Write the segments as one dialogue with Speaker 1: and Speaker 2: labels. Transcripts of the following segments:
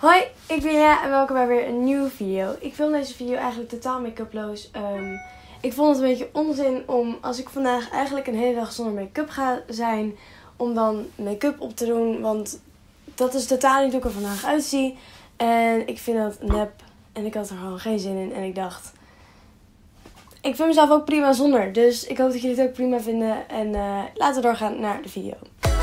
Speaker 1: Hoi, ik ben Lea en welkom bij weer een nieuwe video. Ik film deze video eigenlijk totaal make-uploos. Ik vond het een beetje onzin om, als ik vandaag eigenlijk een hele dag zonder make-up ga zijn, om dan make-up op te doen. Want dat is totaal niet hoe ik er vandaag uitzie. En ik vind dat nep en ik had er gewoon geen zin in. En ik dacht, ik vind mezelf ook prima zonder. Dus ik hoop dat jullie het ook prima vinden. En laten we doorgaan naar de video.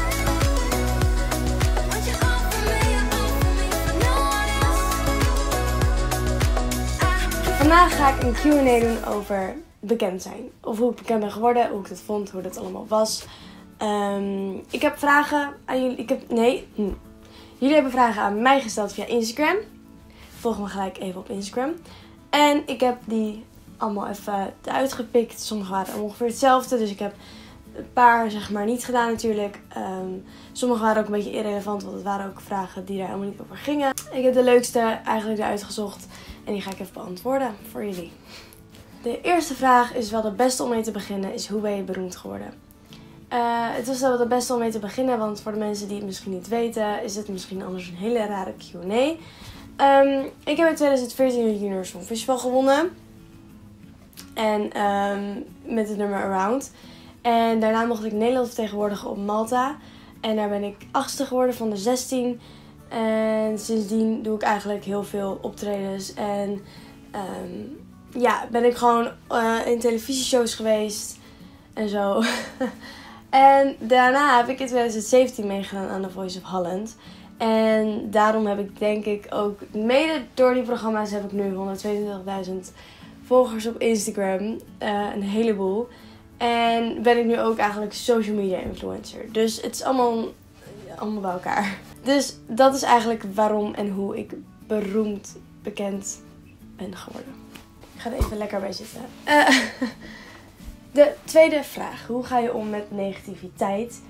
Speaker 1: Vandaag ga ik een Q&A doen over bekend zijn. Of hoe ik bekend ben geworden, hoe ik dat vond, hoe dat allemaal was. Ik heb vragen aan jullie. Jullie hebben vragen aan mij gesteld via Instagram. Volg me gelijk even op Instagram. En ik heb die allemaal even uitgepikt. Sommige waren ongeveer hetzelfde. Dus ik heb een paar zeg maar niet gedaan natuurlijk. Sommige waren ook een beetje irrelevant. Want het waren ook vragen die daar helemaal niet over gingen. Ik heb de leukste eigenlijk eruit gezocht. En die ga ik even beantwoorden voor jullie. De eerste vraag is wel de beste om mee te beginnen. Is hoe ben je beroemd geworden? Het was wel de beste om mee te beginnen. Want voor de mensen die het misschien niet weten. Is het misschien anders een hele rare Q&A. Ik heb in 2014 het Junior Songfestival gewonnen. En met het nummer Around. En daarna mocht ik Nederland vertegenwoordigen op Malta. En daar ben ik 8e geworden van de 16. En sindsdien doe ik eigenlijk heel veel optredens. En ben ik gewoon in televisieshows geweest. En zo. En daarna heb ik in 2017 meegedaan aan The Voice of Holland. En daarom heb ik denk ik ook, mede door die programma's heb ik nu 122.000 volgers op Instagram. Een heleboel. En ben ik nu ook eigenlijk social media influencer. Dus het is allemaal bij elkaar. Dus dat is eigenlijk waarom en hoe ik beroemd, bekend ben geworden. Ik ga er even lekker bij zitten. De tweede vraag. Hoe ga je om met negativiteit?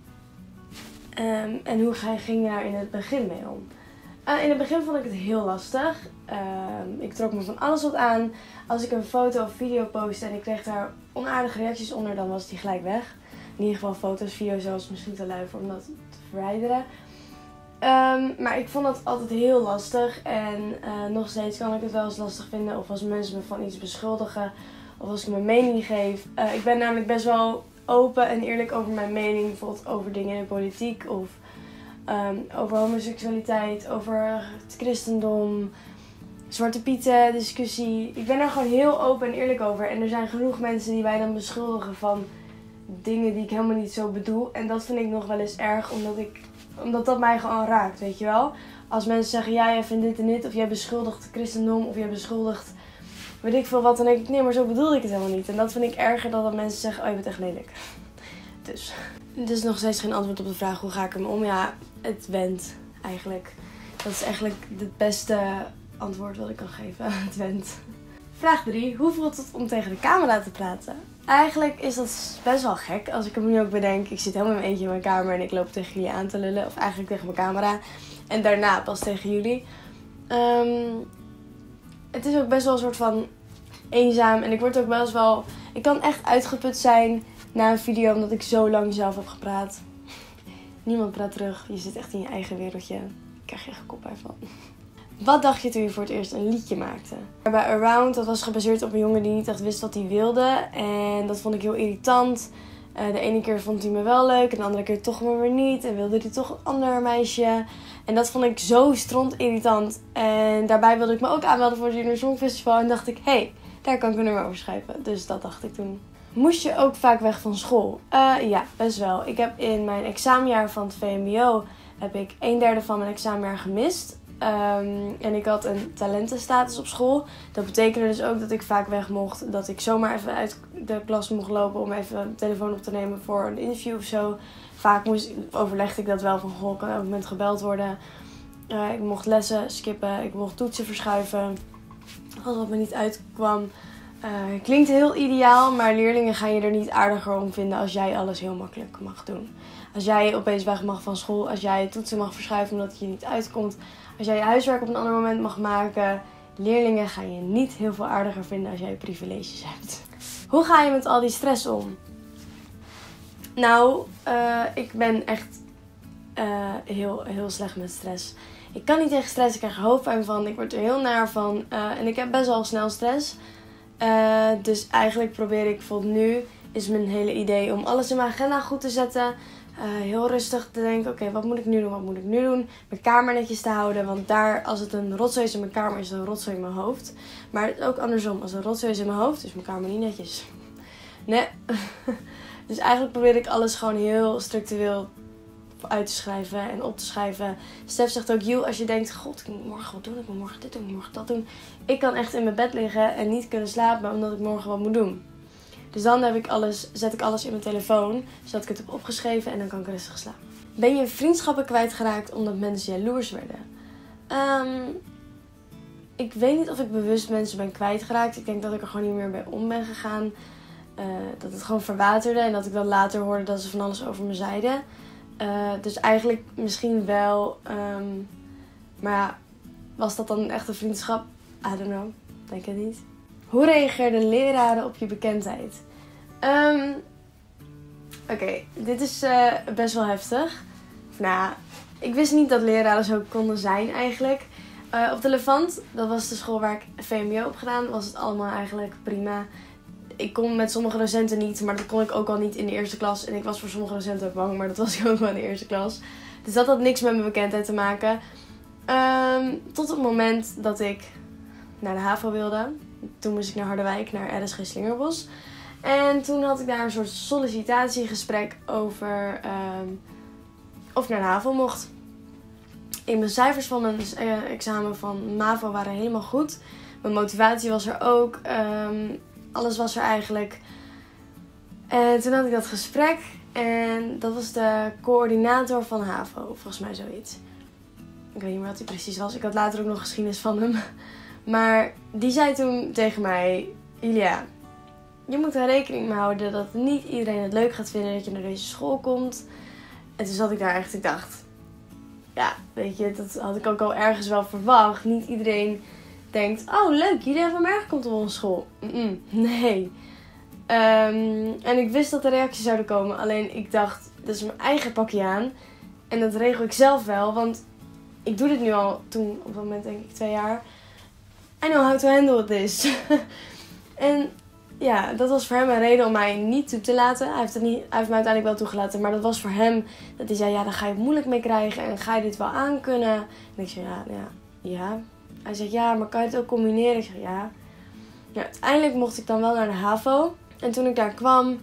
Speaker 1: En hoe ging je daar in het begin mee om? In het begin vond ik het heel lastig. Ik trok me van alles wat aan. Als ik een foto of video postte en ik kreeg daar onaardige reacties onder, dan was die gelijk weg. In ieder geval foto's, video's, zoals misschien te lui voor om dat te verwijderen. Maar ik vond dat altijd heel lastig. En nog steeds kan ik het wel eens lastig vinden. Of als mensen me van iets beschuldigen. Of als ik mijn mening geef. Ik ben namelijk best wel open en eerlijk over mijn mening. Bijvoorbeeld over dingen in de politiek. Of over homoseksualiteit. Over het christendom. Zwarte Pieten discussie. Ik ben er gewoon heel open en eerlijk over. En er zijn genoeg mensen die mij dan beschuldigen van dingen die ik helemaal niet zo bedoel. En dat vind ik nog wel eens erg. Omdat dat mij gewoon raakt, weet je wel. Als mensen zeggen, ja, jij vindt dit en dit. Of jij beschuldigt christendom. Of jij beschuldigt weet ik veel wat. Dan denk ik, nee, maar zo bedoelde ik het helemaal niet. En dat vind ik erger dan dat mensen zeggen, oh, je bent echt lelijk. Dus nog steeds geen antwoord op de vraag, hoe ga ik ermee om? Ja, het went eigenlijk. Dat is eigenlijk het beste antwoord wat ik kan geven. Het went. Vraag 3. Hoe voelt het om tegen de camera te praten? Eigenlijk is dat best wel gek. Als ik hem nu ook bedenk. Ik zit helemaal in mijn eentje in mijn kamer en ik loop tegen jullie aan te lullen. Of eigenlijk tegen mijn camera. En daarna pas tegen jullie. Het is ook best wel een soort van eenzaam. En ik word ook best wel... Ik kan echt uitgeput zijn na een video omdat ik zo lang zelf heb gepraat. Niemand praat terug. Je zit echt in je eigen wereldje. Ik krijg er echt koppijn van. Wat dacht je toen je voor het eerst een liedje maakte? Bij Around, dat was gebaseerd op een jongen die niet echt wist wat hij wilde. En dat vond ik heel irritant. De ene keer vond hij me wel leuk en de andere keer toch maar weer niet. En wilde hij toch een ander meisje. En dat vond ik zo stront irritant. En daarbij wilde ik me ook aanmelden voor het Junior Songfestival. En dacht ik, hé, daar kan ik een nummer over schrijven. Dus dat dacht ik toen. Moest je ook vaak weg van school? Ja, best wel. Ik heb in mijn examenjaar van het VMBO heb ik 1/3 van mijn examenjaar gemist. En ik had een talentenstatus op school. Dat betekende dus ook dat ik vaak weg mocht. Dat ik zomaar even uit de klas mocht lopen om even een telefoon op te nemen voor een interview of zo. Vaak overlegde ik dat wel van, goh, kan elk moment gebeld worden. Ik mocht lessen skippen. Ik mocht toetsen verschuiven. Als wat me niet uitkwam. Klinkt heel ideaal, maar leerlingen gaan je er niet aardiger om vinden als jij alles heel makkelijk mag doen. Als jij opeens weg mag van school, als jij toetsen mag verschuiven omdat het je niet uitkomt. Als jij je huiswerk op een ander moment mag maken. Leerlingen gaan je niet heel veel aardiger vinden als jij privileges hebt. Hoe ga je met al die stress om? Nou, ik ben echt heel, heel slecht met stress. Ik kan niet tegen stress, ik krijg er hoofdpijn van. Ik word er heel naar van. En ik heb best wel snel stress. Dus eigenlijk probeer ik bijvoorbeeld nu, is mijn hele idee om alles in mijn agenda goed te zetten. Heel rustig te denken, oké, wat moet ik nu doen? Mijn kamer netjes te houden. Want daar, als het een rotzooi is in mijn kamer, is het een rotzooi in mijn hoofd. Maar ook andersom, als een rotzooi is in mijn hoofd, is mijn kamer niet netjes. Nee. Dus eigenlijk probeer ik alles gewoon heel structureel uit te schrijven en op te schrijven. Stef zegt ook, als je denkt, god, ik moet morgen wat doen, ik moet morgen dit doen, ik moet morgen dat doen. Ik kan echt in mijn bed liggen en niet kunnen slapen omdat ik morgen wat moet doen. Dus dan zet ik alles in mijn telefoon, zodat ik het heb opgeschreven en dan kan ik rustig slapen. Ben je vriendschappen kwijtgeraakt omdat mensen jaloers werden? Ik weet niet of ik bewust mensen ben kwijtgeraakt. Ik denk dat ik er gewoon niet meer bij om ben gegaan. Dat het gewoon verwaterde en dat ik dan later hoorde dat ze van alles over me zeiden. Dus eigenlijk misschien wel. Maar ja, was dat dan een echte vriendschap? I don't know. Denk het niet. Hoe reageerden leraren op je bekendheid? Oké, dit is best wel heftig. Nou, ik wist niet dat leraren zo konden zijn eigenlijk. Op de Levant, dat was de school waar ik VMBO heb gedaan, was het allemaal eigenlijk prima. Ik kon met sommige docenten niet, maar dat kon ik ook al niet in de eerste klas. En ik was voor sommige docenten ook bang, maar dat was ik ook wel in de eerste klas. Dus dat had niks met mijn bekendheid te maken. Tot het moment dat ik naar de HAVO wilde. Toen moest ik naar Harderwijk, naar RSG Slingerbos. En toen had ik daar een soort sollicitatiegesprek over of ik naar de HAVO mocht. Mijn cijfers van mijn examen van MAVO waren helemaal goed. Mijn motivatie was er ook. Alles was er eigenlijk. En toen had ik dat gesprek. En dat was de coördinator van HAVO. Volgens mij zoiets. Ik weet niet meer wat hij precies was. Ik had later ook nog geschiedenis van hem. Maar die zei toen tegen mij: Julia, je moet er rekening mee houden dat niet iedereen het leuk gaat vinden dat je naar deze school komt. En toen zat ik daar echt. Ik dacht, ja, weet je, dat had ik ook al ergens wel verwacht. Niet iedereen denkt, oh leuk, Julia van Bergen komt op onze school. Nee. En ik wist dat er reacties zouden komen. Alleen ik dacht, dat is mijn eigen pakje aan. En dat regel ik zelf wel. Want ik doe dit nu al toen, op dat moment denk ik 2 jaar. I know how to handle this. En ja, dat was voor hem een reden om mij niet toe te laten. Hij heeft me uiteindelijk wel toegelaten. Maar dat was voor hem dat hij zei, ja, daar ga je het moeilijk mee krijgen. En ga je dit wel aankunnen? En ik zei, ja. Hij zegt, ja, maar kan je het ook combineren? Ik zeg, ja. Ja, uiteindelijk mocht ik dan wel naar de HAVO. En toen ik daar kwam,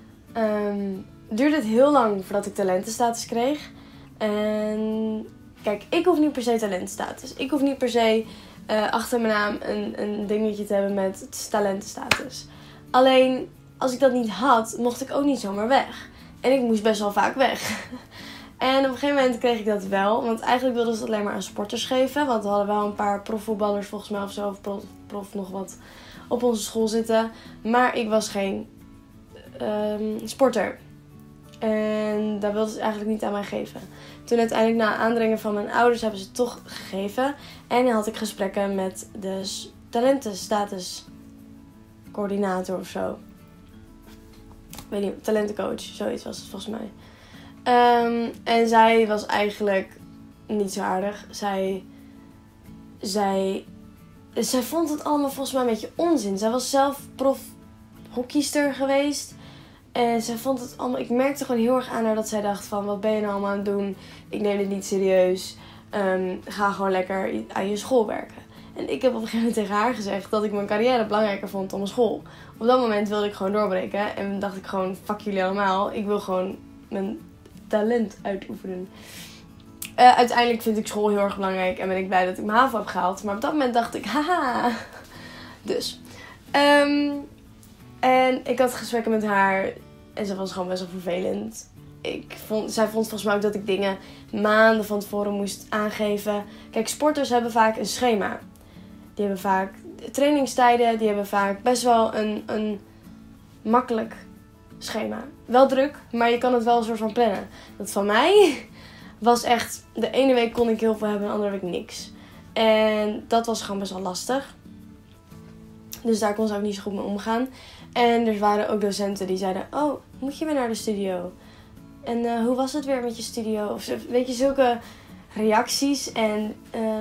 Speaker 1: duurde het heel lang voordat ik talentenstatus kreeg. En kijk, ik hoef niet per se talentenstatus. Ik hoef niet per se achter mijn naam een dingetje te hebben met talentenstatus. Alleen, als ik dat niet had, mocht ik ook niet zomaar weg. En ik moest best wel vaak weg. En op een gegeven moment kreeg ik dat wel. Want eigenlijk wilden ze het alleen maar aan sporters geven. Want we hadden wel een paar profvoetballers volgens mij of zo. Of prof nog wat op onze school zitten. Maar ik was geen sporter. En daar wilden ze eigenlijk niet aan mij geven. Toen uiteindelijk na aandringen van mijn ouders hebben ze het toch gegeven. En dan had ik gesprekken met de talentenstatuscoördinator of zo. Ik weet niet, talentencoach. Zoiets was het volgens mij. En zij was eigenlijk niet zo aardig. Zij vond het allemaal volgens mij een beetje onzin. Zij was zelf hockeyster geweest. En zij vond het allemaal... Ik merkte gewoon heel erg aan haar dat zij dacht van... Wat ben je nou allemaal aan het doen? Ik neem dit niet serieus. Ga gewoon lekker aan je school werken. En ik heb op een gegeven moment tegen haar gezegd... dat ik mijn carrière belangrijker vond dan mijn school. Op dat moment wilde ik gewoon doorbreken. En dacht ik gewoon... Fuck jullie allemaal. Ik wil gewoon mijn talent uitoefenen. Uiteindelijk vind ik school heel erg belangrijk. En ben ik blij dat ik mijn HAVO heb gehaald. Maar op dat moment dacht ik... Haha. Dus... En ik had gesprekken met haar. En ze was gewoon best wel vervelend. Zij vond volgens mij ook dat ik dingen maanden van tevoren moest aangeven. Kijk, sporters hebben vaak een schema. Die hebben vaak trainingstijden. Die hebben vaak best wel een makkelijk schema. Wel druk, maar je kan het wel een soort van plannen. Dat van mij was echt... De ene week kon ik heel veel hebben en de andere week niks. En dat was gewoon best wel lastig. Dus daar kon ze ook niet zo goed mee omgaan. En er waren ook docenten die zeiden... Oh, moet je weer naar de studio? En hoe was het weer met je studio? Of weet je, zulke reacties. En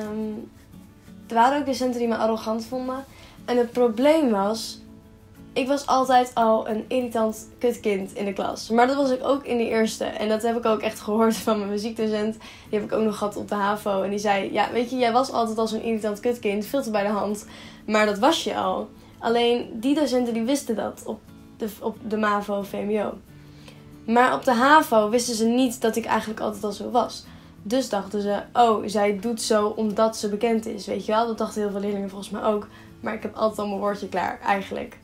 Speaker 1: er waren ook docenten die me arrogant vonden. En het probleem was, ik was altijd al een irritant kutkind in de klas. Maar dat was ik ook in de eerste. En dat heb ik ook echt gehoord van mijn muziekdocent. Die heb ik ook nog gehad op de HAVO. En die zei, ja, weet je, jij was altijd al zo'n irritant kutkind. Veel te bij de hand. Maar dat was je al. Alleen die docenten die wisten dat op de MAVO of VMBO. Maar op de HAVO wisten ze niet dat ik eigenlijk altijd al zo was. Dus dachten ze, oh, zij doet zo omdat ze bekend is. Weet je wel, dat dachten heel veel leerlingen volgens mij ook. Maar ik heb altijd al mijn woordje klaar, eigenlijk.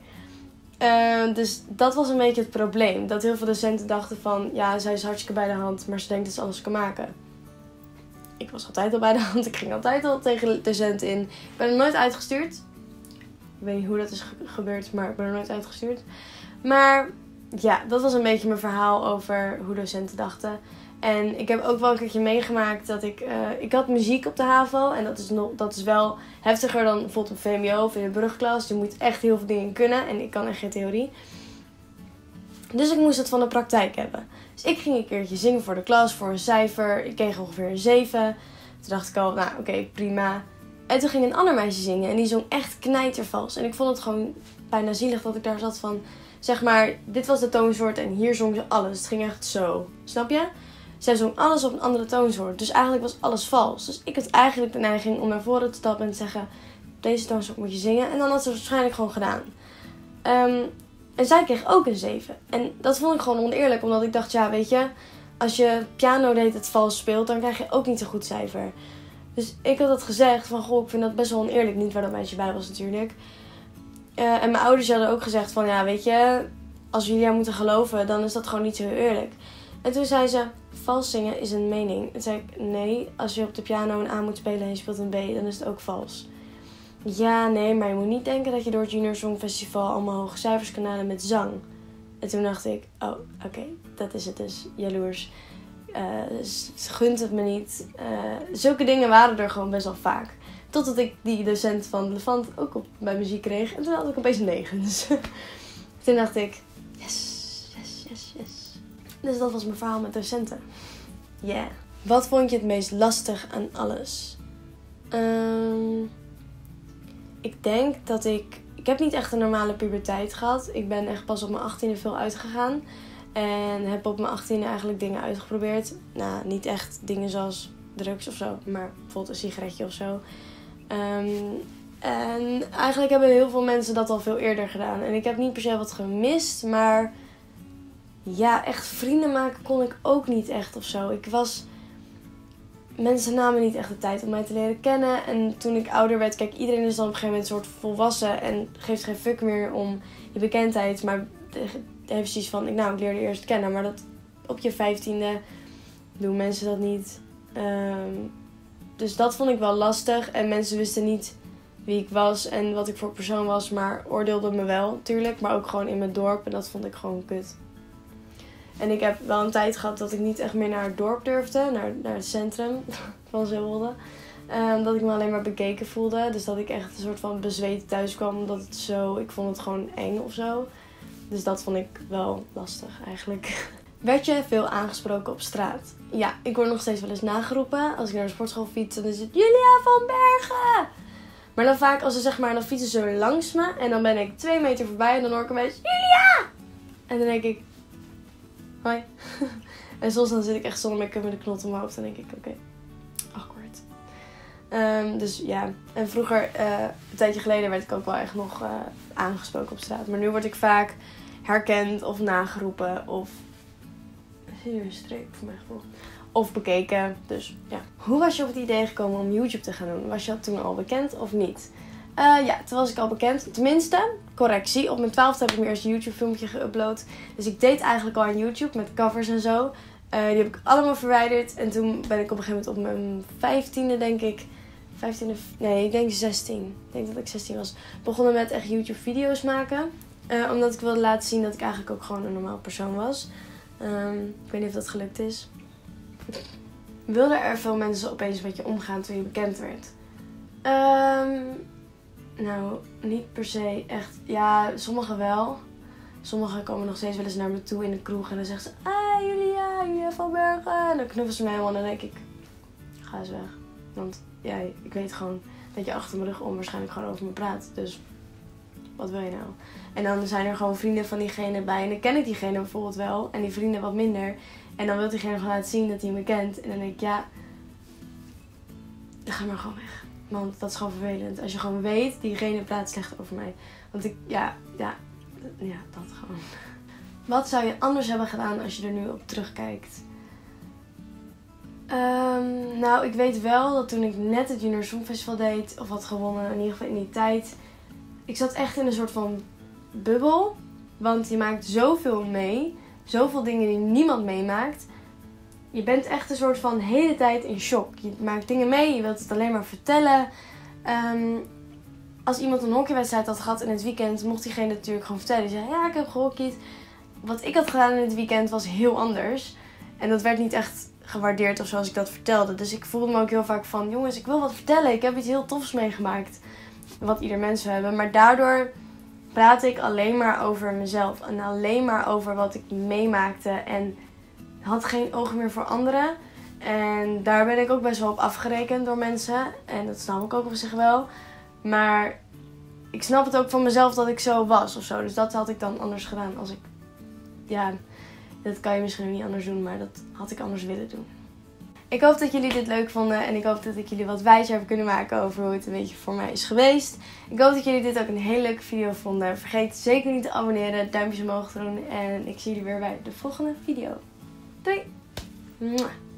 Speaker 1: Dus dat was een beetje het probleem. Dat heel veel docenten dachten van, ja, zij is hartstikke bij de hand, maar ze denkt dat ze alles kan maken. Ik was altijd al bij de hand. Ik ging altijd al tegen de docent in. Ik ben er nooit uitgestuurd. Ik weet niet hoe dat is gebeurd, maar ik ben er nooit uitgestuurd. Maar ja, dat was een beetje mijn verhaal over hoe docenten dachten. En ik heb ook wel een keertje meegemaakt dat ik had muziek op de HAVO. En dat is wel heftiger dan bijvoorbeeld op VMBO of in de brugklas. Je moet echt heel veel dingen kunnen. En ik kan echt geen theorie. Dus ik moest het van de praktijk hebben. Dus ik ging een keertje zingen voor de klas, voor een cijfer. Ik kreeg ongeveer een 7. Toen dacht ik al, nou oké, prima. En toen ging een ander meisje zingen. En die zong echt knijtervals. En ik vond het gewoon bijna zielig dat ik daar zat van, zeg maar, dit was de toonsoort en hier zong ze alles. Het ging echt zo. Snap je? Zij zong alles op een andere toonsoort. Dus eigenlijk was alles vals. Dus ik had eigenlijk de neiging om naar voren te stappen en te zeggen, deze toonsoort moet je zingen. En dan had ze het waarschijnlijk gewoon gedaan. En zij kreeg ook een 7. En dat vond ik gewoon oneerlijk. Omdat ik dacht, ja, weet je, als je piano deed het vals speelt, dan krijg je ook niet een goed cijfer. Dus ik had dat gezegd van, goh, ik vind dat best wel oneerlijk. Niet waar dat meisje bij was natuurlijk. En mijn ouders hadden ook gezegd van, ja, weet je, als jullie jou moeten geloven, dan is dat gewoon niet zo eerlijk. En toen zei ze, vals zingen is een mening. En zei ik, nee, als je op de piano een A moet spelen en je speelt een B, dan is het ook vals. Ja, nee, maar je moet niet denken dat je door het Junior Songfestival allemaal hoge cijfers kan halen met zang. En toen dacht ik, oh, oké, dat is het dus, jaloers. Ze gunt het me niet. Zulke dingen waren er gewoon best wel vaak. Totdat ik die docent van Levant ook bij muziek kreeg. En toen had ik opeens een 9. Dus toen dacht ik, yes. Dus dat was mijn verhaal met docenten. Yeah. Wat vond je het meest lastig aan alles? Ik denk dat ik heb niet echt een normale puberteit gehad. Ik ben echt pas op mijn 18e veel uitgegaan. En heb op mijn 18e eigenlijk dingen uitgeprobeerd. Nou, niet echt dingen zoals drugs of zo. Maar bijvoorbeeld een sigaretje of zo. En eigenlijk hebben heel veel mensen dat al veel eerder gedaan. En ik heb niet per se wat gemist. Maar ja, echt vrienden maken kon ik ook niet echt of zo. Mensen namen niet echt de tijd om mij te leren kennen. En toen ik ouder werd, kijk, iedereen is dan op een gegeven moment een soort volwassen. En geeft geen fuck meer om je bekendheid. Maar heeft zoiets van, ik leerde eerst kennen. Maar dat op je 15e doen mensen dat niet. Dus dat vond ik wel lastig. En mensen wisten niet wie ik was en wat ik voor persoon was. Maar oordeelden me wel, natuurlijk. Maar ook gewoon in mijn dorp. En dat vond ik gewoon kut. En ik heb wel een tijd gehad dat ik niet echt meer naar het dorp durfde. Naar het centrum van Zeewolde. Dat ik me alleen maar bekeken voelde. Dus dat ik echt een soort van bezweet thuis kwam. Omdat ik vond het gewoon eng of zo. Dus dat vond ik wel lastig eigenlijk. Werd je veel aangesproken op straat? Ja, ik word nog steeds wel eens nageroepen. Als ik naar de sportschool fiets, dan is het Julia van Bergen. Maar dan vaak als ze dan fietsen ze langs me. En dan ben ik 2 meter voorbij en dan hoor ik opeens Julia! En dan denk ik, hoi. En soms dan zit ik echt zonder make-up met de knot om mijn hoofd. En dan denk ik, oké, awkward. Dus ja, en vroeger, een tijdje geleden werd ik ook wel echt nog aangesproken op straat. Maar nu word ik vaak herkend of nageroepen of hier een streep voor mijn gevoel. Of bekeken, dus ja. Hoe was je op het idee gekomen om YouTube te gaan doen? Was je toen al bekend of niet? Ja, toen was ik al bekend. Tenminste, correctie. Op mijn 12e heb ik mijn eerste YouTube filmpje geüpload. Dus ik deed eigenlijk al aan YouTube met covers en zo. Die heb ik allemaal verwijderd. En toen ben ik op een gegeven moment op mijn 15e denk ik. 15e, nee, ik denk 16. Ik denk dat ik 16 was. Begonnen met echt YouTube video's maken. Omdat ik wilde laten zien dat ik eigenlijk ook gewoon een normaal persoon was. Ik weet niet of dat gelukt is. Wilden er veel mensen opeens met je omgaan toen je bekend werd? Nou, niet per se echt. Ja, sommigen wel. Sommigen komen nog steeds wel eens naar me toe in de kroeg. En dan zeggen ze, Julia, van Bergen. En dan knuffelt ze me helemaal en dan denk ik, ga eens weg. Want ja, ik weet gewoon dat je achter mijn rug om waarschijnlijk gewoon over me praat. Dus wat wil je nou? En dan zijn er gewoon vrienden van diegene bij. En dan ken ik diegene bijvoorbeeld wel. En die vrienden wat minder. En dan wil diegene gewoon laten zien dat hij me kent. En dan denk ik, ja, dan ga maar gewoon weg. Want dat is gewoon vervelend. Als je gewoon weet, diegene praat slecht over mij. Want ik, ja, dat gewoon. Wat zou je anders hebben gedaan als je er nu op terugkijkt? Nou, ik weet wel dat toen ik net het Junior Songfestival deed, of had gewonnen, in ieder geval in die tijd. Ik zat echt in een soort van bubbel. Want je maakt zoveel mee. Zoveel dingen die niemand meemaakt. Je bent echt een soort van de hele tijd in shock. Je maakt dingen mee, je wilt het alleen maar vertellen. Als iemand een hockeywedstrijd had gehad in het weekend, mocht diegene het natuurlijk gewoon vertellen. Die zei, ja, ik heb gehockeyd. Wat ik had gedaan in het weekend was heel anders. En dat werd niet echt gewaardeerd of zoals ik dat vertelde. Dus ik voelde me ook heel vaak van, jongens, ik wil wat vertellen. Ik heb iets heel tofs meegemaakt. Wat ieder mens wil hebben. Maar daardoor praat ik alleen maar over mezelf. En alleen maar over wat ik meemaakte. En had geen ogen meer voor anderen. En daar ben ik ook best wel op afgerekend door mensen. En dat snap ik ook op zich wel. Maar ik snap het ook van mezelf dat ik zo was of zo. Dus dat had ik dan anders gedaan als ik... Ja, dat kan je misschien niet anders doen, maar dat had ik anders willen doen. Ik hoop dat jullie dit leuk vonden en ik hoop dat ik jullie wat wijzer heb kunnen maken over hoe het een beetje voor mij is geweest. Ik hoop dat jullie dit ook een hele leuke video vonden. Vergeet zeker niet te abonneren, duimpjes omhoog te doen en ik zie jullie weer bij de volgende video. Doei! Mwah.